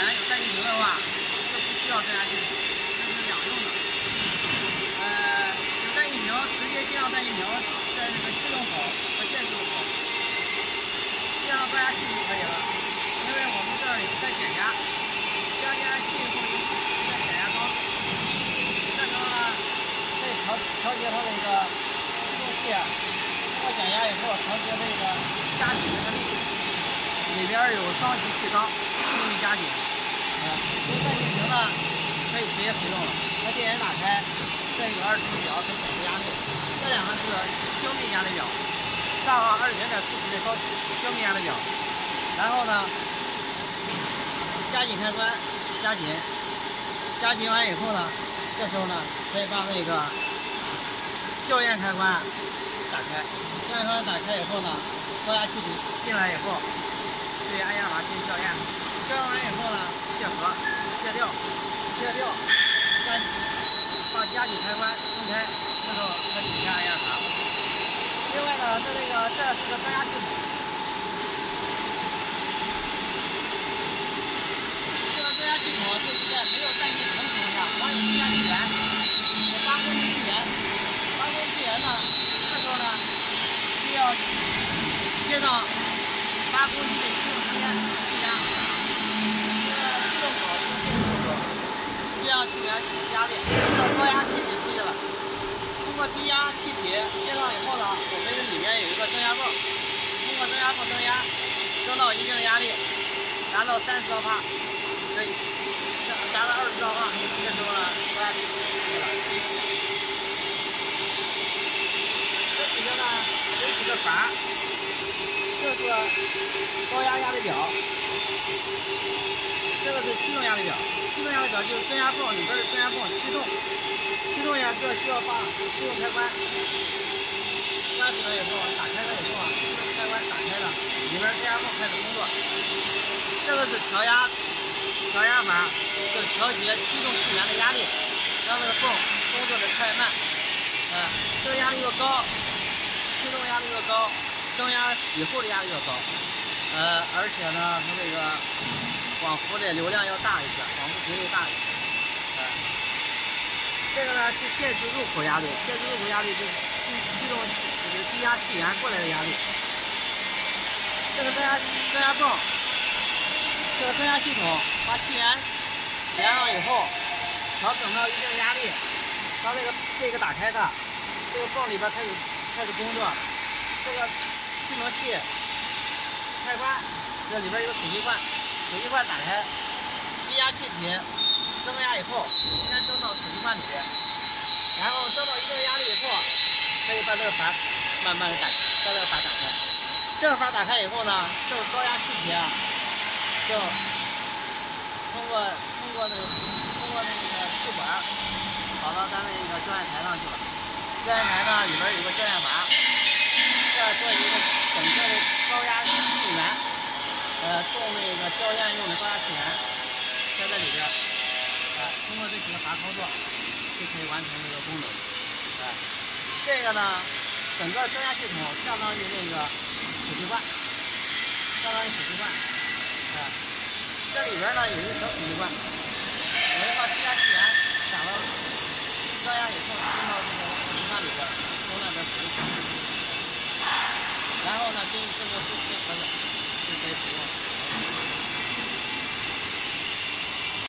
有带气瓶的话，就不需要增压系统，这是两用的。有带气瓶直接接上带气瓶，在这个制动口和电制动口接上高压器就可以了。因为我们这儿有在减压，加压器以后有在减压缸，这时候呢可以调节它这个制动器，通过减压以后调节这个加紧这个力度。里边有双级气缸，助力加紧。这个带气瓶呢可以直接使用了，它电源打开，这有20度表可以显示压力，这两个是标密压力表，上29.47的标密压力表。然后呢，加紧开关，加紧完以后呢，这时候呢可以把那个校验开关打开，校验开关打开以后呢，高压气体进来以后。对按压阀进行校验，校验完以后呢，卸核、卸掉，把加紧开关松开，这时候开始按压阀。另外呢，这是个增压系统，这个增压系统就是在没有带气瓶的情况下，光有增压气源，有8公斤气源，8公斤气源呢，这时候呢需要接上8公斤的气动气压，这个制动口是电制动口，这样气源起压力，这个高压气体出去了。通过低压气体接上以后呢，我们这里面有一个增压泵，通过增压泵增压，升到一定压力，达到30兆帕，可以达到20兆帕，这时候呢，高压气体出去了。这几个呢有几个阀。这是高压压力表，这个是驱动压力表。驱动压力表就是增压泵里边的增压泵驱动呀，这需要把驱动开关关死了以后，打开了以后驱动开关打开了，里边增压泵开始工作。这个是调压阀，就是调节驱动气源的压力，让这个泵工作的快慢。这个压力越高，驱动压力越高。增压以后的压力要高，而且呢，它这个广幅的流量要大一些，广幅频率大一些。这个呢是电池入口压力，电池入口压力就是驱动这个低压气源过来的压力。这个增压泵，这个增压系统把气源连上以后，调整到一定压力，把这个打开它，这个泵里边开始工作，这个。气门器开关，这里边有个储气罐打开，低压气体增压以后，先蒸到储气罐里边，然后蒸到一定压力以后，可以把这个阀慢慢的打开，把这个阀打开。这个阀打开以后呢，这个高压气体啊，就通过那个气管跑到咱那个校验台上去了。校验台呢里边有个校验阀。这做一个整个的高压气源，供那个校验用的高压气源，在这里边，通过这几个阀操作，就可以完成这个功能。这个呢，整个增压系统相当于那个储气罐，这里边呢有一个小储气罐，我要把低压气源